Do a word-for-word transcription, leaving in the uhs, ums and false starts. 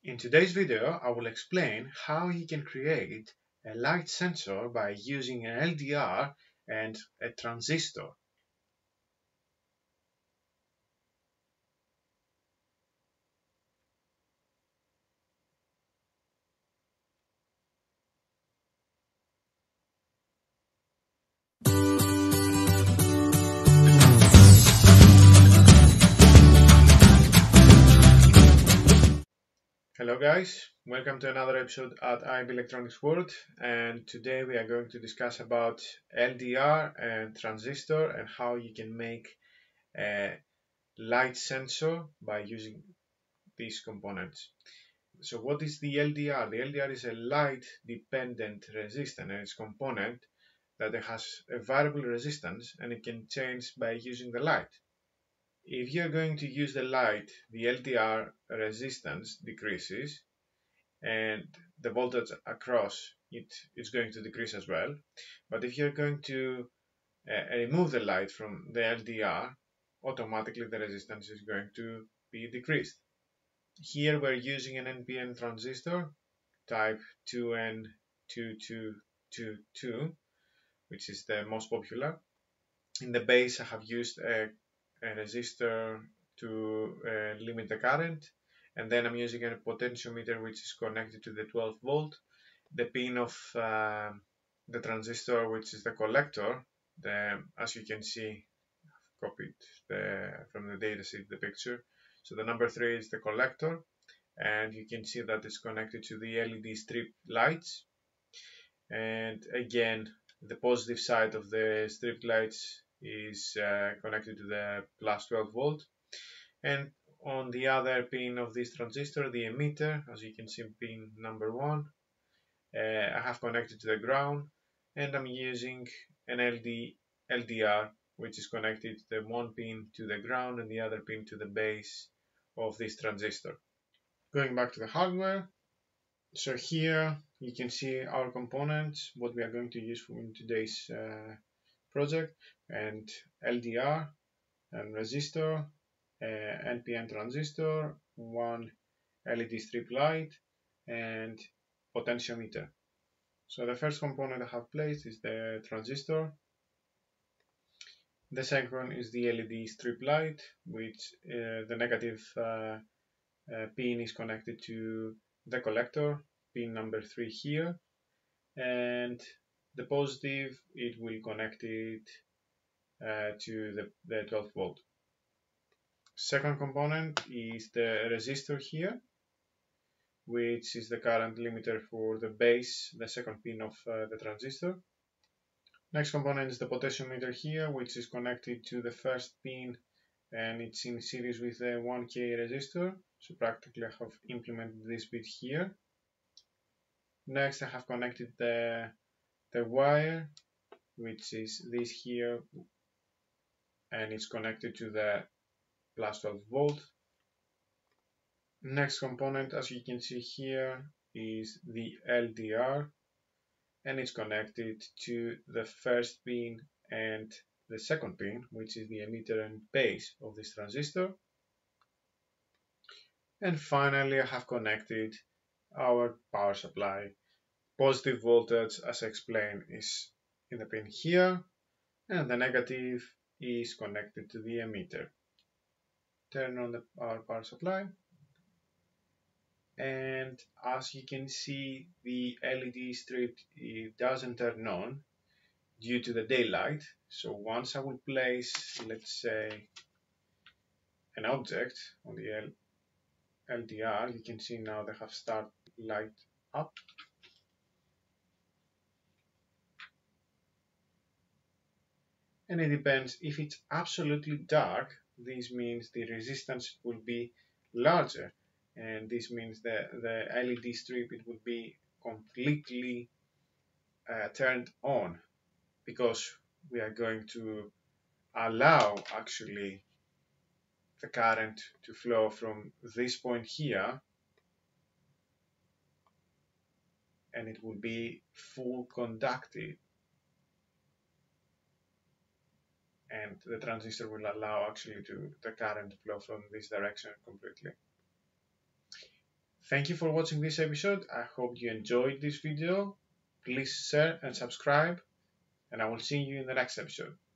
In today's video, I will explain how you can create a light sensor by using an L D R and a transistor. Hello guys, welcome to another episode at I B Electronics World, and today we are going to discuss about L D R and transistor and how you can make a light sensor by using these components. So what is the L D R? The L D R is a light dependent resistor, and its component that it has a variable resistance and it can change by using the light. If you're going to use the light, the L D R resistance decreases and the voltage across it is going to decrease as well. But if you're going to uh, remove the light from the L D R, automatically the resistance is going to be decreased. Here we're using an N P N transistor type two N two two two two, which is the most popular. In the base I have used a, a resistor to uh, limit the current, and then I'm using a potentiometer which is connected to the twelve volt. The pin of uh, the transistor, which is the collector, the, as you can see, I've copied the, from the datasheet the picture. So the number three is the collector, and you can see that it's connected to the L E D strip lights. And again, the positive side of the strip lights is uh, connected to the plus twelve volt, and on the other pin of this transistor, the emitter, as you can see, pin number one, uh, I have connected to the ground, and I'm using an L D, L D R which is connected the one pin to the ground and the other pin to the base of this transistor. Going back to the hardware, so here you can see our components, what we are going to use in today's uh, project, and L D R and resistor, uh, N P N transistor, one L E D strip light, and potentiometer. So the first component I have placed is the transistor. The second is the L E D strip light, which uh, the negative uh, uh, pin is connected to the collector, pin number three here, and the positive, it will connect it uh, to the, the twelve volt. Second component is the resistor here, which is the current limiter for the base, the second pin of uh, the transistor. Next component is the potentiometer here, which is connected to the first pin, and it's in series with the one K resistor. So practically I have implemented this bit here. Next I have connected the, the wire, which is this here, and it's connected to the plus twelve volt. Next component, as you can see here, is the L D R, and it's connected to the first pin and the second pin, which is the emitter and base of this transistor. And finally I have connected our power supply. Positive voltage, as I explained, is in the pin here, and the negative is connected to the emitter. Turn on the, our power supply, and as you can see, the L E D strip, it doesn't turn on due to the daylight. So once I will place, let's say, an object on the L D R, you can see now they have started light up. And it depends, if it's absolutely dark, this means the resistance will be larger, and this means that the L E D strip, it will be completely uh, turned on, because we are going to allow actually the current to flow from this point here, and it will be full conductive, and the transistor will allow actually to the current to flow from this direction completely. Thank you for watching this episode. I hope you enjoyed this video. Please share and subscribe, and I will see you in the next episode.